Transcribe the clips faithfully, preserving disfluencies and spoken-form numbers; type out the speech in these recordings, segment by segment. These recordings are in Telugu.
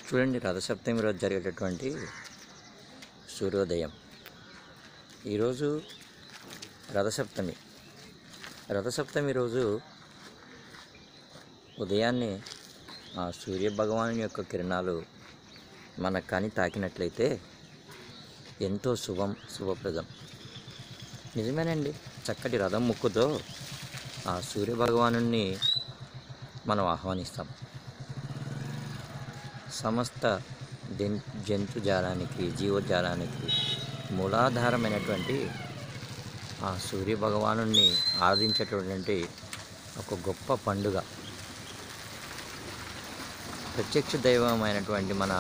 చూడండి, రథసప్తమి రోజు జరిగేటటువంటి సూర్యోదయం. ఈరోజు రథసప్తమి. రథసప్తమి రోజు ఉదయాన్నే ఆ సూర్యభగవాను యొక్క కిరణాలు మన కని తాకినట్లయితే ఎంతో శుభం, శుభప్రదం. నిజమేనండి, చక్కటి రథం ముక్కుతో ఆ సూర్యభగవాను మనం ఆహ్వానిస్తాం. సమస్త జంతుజాలానికి, జీవజాలానికి మూలాధారమైనటువంటి ఆ సూర్యభగవాను ఆరాధించేటటువంటి ఒక గొప్ప పండుగ. ప్రత్యక్ష దైవమైనటువంటి మన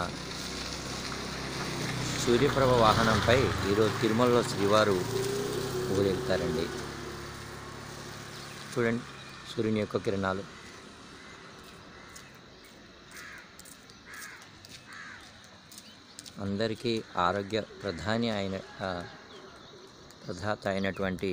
సూర్యప్రభ వాహనంపై ఈరోజు తిరుమలలో శ్రీవారు ఊరేగుతారండి. చూడండి, సూర్యుని యొక్క కిరణాలు అందరికీ ఆరోగ్య ప్రధాని అయిన ప్రదాత అయినటువంటి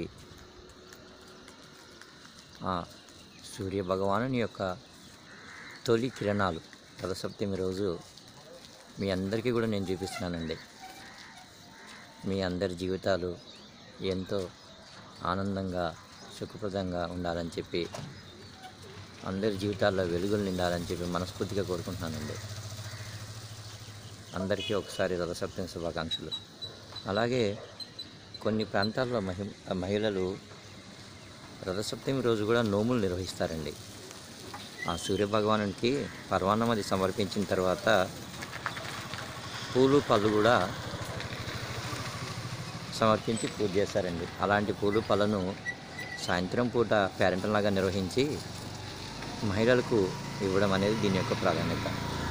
ఆ సూర్య భగవాను యొక్క తొలి కిరణాలు రథసప్తమి రోజు మీ అందరికీ కూడా నేను చూపిస్తున్నానండి. మీ అందరి జీవితాలు ఎంతో ఆనందంగా, సుఖప్రదంగా ఉండాలని చెప్పి, అందరి జీవితాల్లో వెలుగులు నిండాలని చెప్పి మనస్ఫూర్తిగా కోరుకుంటున్నానండి. అందరికీ ఒకసారి రథసప్తమి శుభాకాంక్షలు. అలాగే కొన్ని ప్రాంతాల్లో మహి మహిళలు రథసప్తమి రోజు కూడా నోములు నిర్వహిస్తారండి. ఆ సూర్యభగవానునికి పర్వాన్నమది సమర్పించిన తర్వాత పూలు పళ్ళు కూడా సమర్పించి పూజ చేస్తారండి. అలాంటి పూలు పళ్ళను సాయంత్రం పూట పేరెంటంలాగా నిర్వహించి మహిళలకు ఇవ్వడం అనేది దీని యొక్క ప్రాధాన్యత.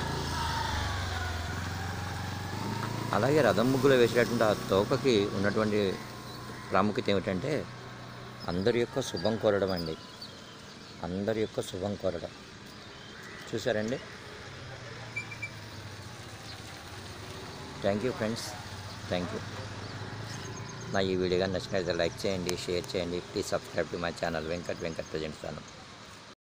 అలాగే రథం ముగ్గులో వేసేటటువంటి ఆ తోకకి ఉన్నటువంటి ప్రాముఖ్యత ఏమిటంటే అందరి యొక్క శుభం కోరడం అండి. అందరి యొక్క శుభం కోరడం చూసారండి. Thank you friends, thank you. నా ఈ వీడియో కానీ నచ్చినట్లయితే లైక్ చేయండి, షేర్ చేయండి. Please subscribe to my channel Venkat Venkat presents channel.